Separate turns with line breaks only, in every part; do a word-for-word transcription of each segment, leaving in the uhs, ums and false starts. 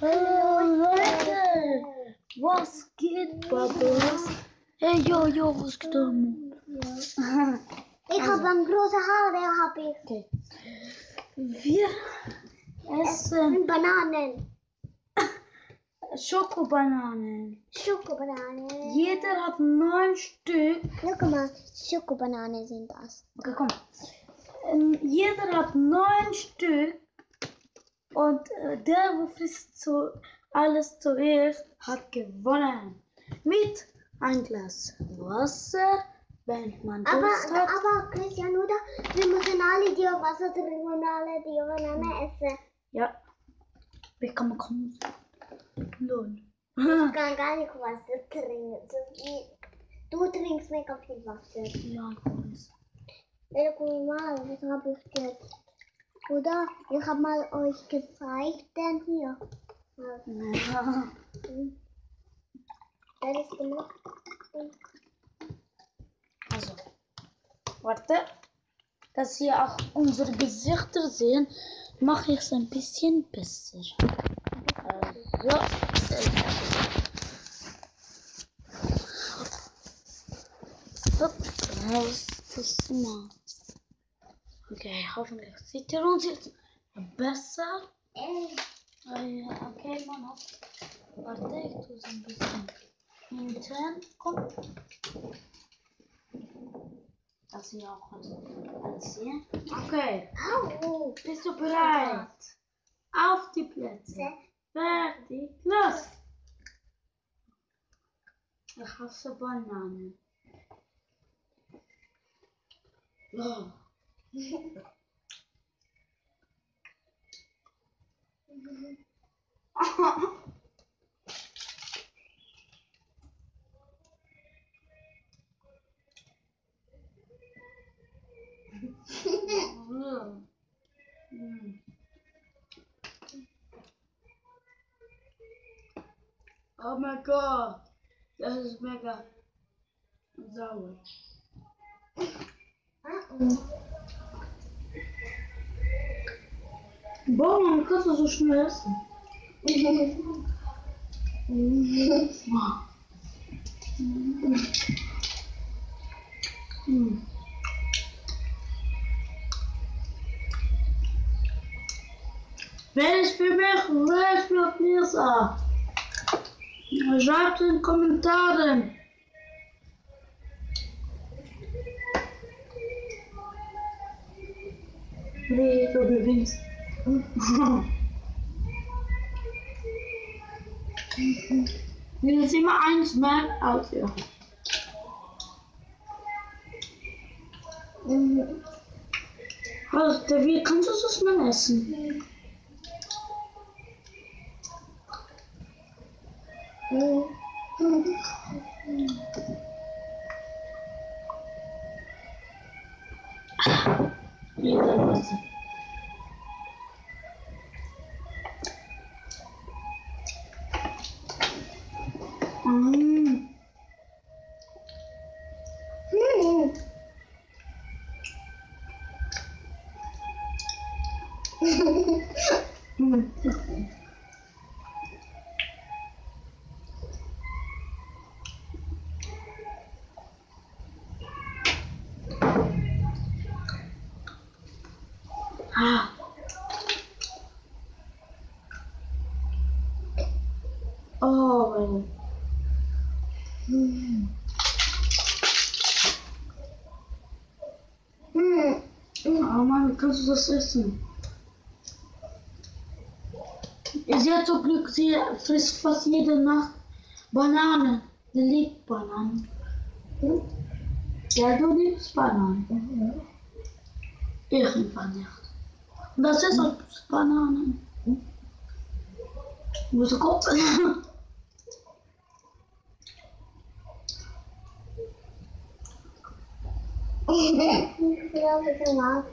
Oh, Leute, was geht, Babas? Hey, yo, yo, was geht da?
Ja. Ich also. habe ein große Haare, habe ich.
Okay. Wir essen
Bananen.
Schokobananen.
Schokobananen.
Jeder hat neun Stück.
Ja, guck mal, Schokobananen sind das.
Okay, komm. Ähm, jeder hat neun Stück. Und äh, der, wo frisst zu alles zuerst, hat gewonnen. Mit ein Glas Wasser, wenn man Durst
aber,
hat.
Aber Christian, oder? Wir müssen alle die Wasser trinken und alle die Banane essen.
Ja. Wie kann man kommen? Lol.
Ich kann gar nicht Wasser trinken. Du trinkst mega viel Wasser.
Ja, ich weiß.
Ja, guck mal, was habe ich jetzt? Oder? Ich habe mal euch gezeigt, denn hier.
Ja.
Das ist gemacht.
Also, warte. Dass ihr auch unsere Gesichter sehen, mache ich es ein bisschen besser. Also, raus das mal. Okay, hoffentlich seht ihr uns jetzt besser. Okay, man hat. Warte, ich tue es ein bisschen hinten. Komm. Dass ihr auch alles sehen. Okay.
Au.
Bist du bereit? Auf die Plätze. Fertig. Los! Ich hasse Bananen. Oh. Oh mein Gott, das ist mega sauer. Boah, man kann das so schnell essen. Wer ist für mich? Wer ist für Mirza? Schreibt in den Kommentaren. Wie du gewinnst. Wir sind immer eins mehr als ihr. Also, wie kannst du das mal essen? Jeder Wasser. Mm. Ah. Oh. Mm. Oh Mann, kannst du das essen? Sie hat so Glück, sie frisst fast jede Nacht Bananen. Sie liebt Bananen. Ja, du liebst Bananen. Mhm. Ich einfach nicht. Und das ist auch Bananen. Muss ich gucken.
Ja, bitte mal.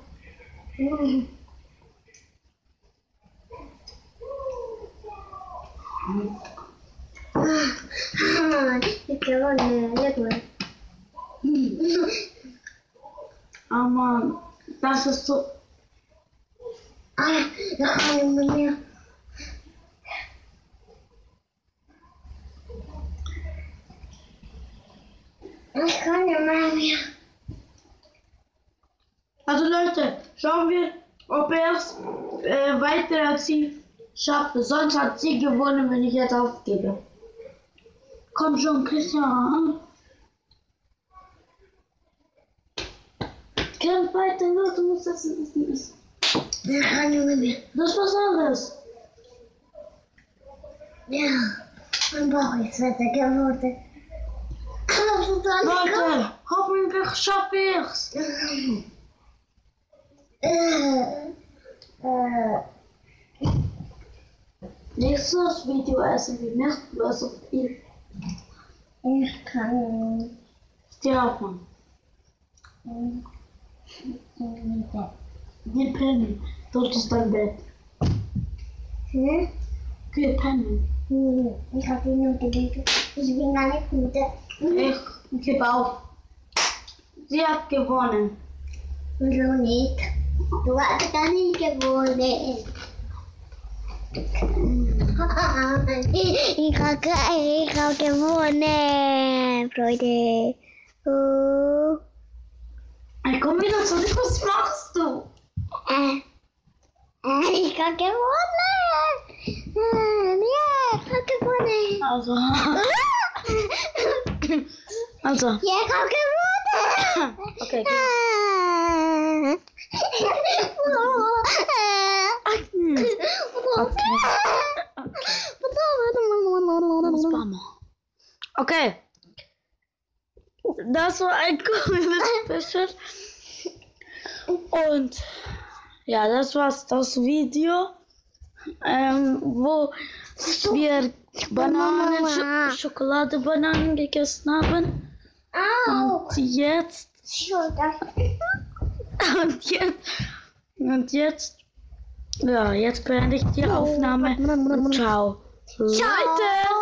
Ich glaube nicht, nicht.
Oh Mann, das ist so.
Ah, da kann ich mir. Ich kann nicht mehr.
Also Leute, schauen wir, ob er es äh, weiter als sie schafft. Sonst hat sie gewonnen, wenn ich jetzt aufgebe. Komm schon, Christian. Kämpf weiter, nur du musst das nicht.
Ich kann nicht mehr.
Das ist was anderes.
Ja, mein Bauch ist weiter geworden.
Leute, hoffentlich schaffe ich's.
Äh, äh,
Nächstes Video essen wir nicht bloß auf ihr.
ich kann
Sterben.
nicht.
Geh pennen. Dort ist dein Bett.
Hm?
Geh pennen.
Hm, ich habe die Minute gelesen. Ich bin gar nicht müde.
Ich gebe auf. Sie hat gewonnen.
So nicht. Du hast gar nicht gewonnen. Ich habe ich hab gewonnen, Freunde. Oh.
Ey, komm wieder zurück, was machst du?
Äh, äh, ich habe gewonnen. Äh, ja, ich habe gewonnen.
Also. Also.
Ja, ich habe gewonnen.
Okay.
Äh.
Okay. Das war ein cooles Special. Und ja, das war's das Video, ähm, wo wir Bananen, Sch Schokolade-Bananen gegessen haben.
Au.
Und jetzt,
Schulter.
und jetzt, und jetzt, ja, jetzt beende ich die Aufnahme. Ciao. Leute!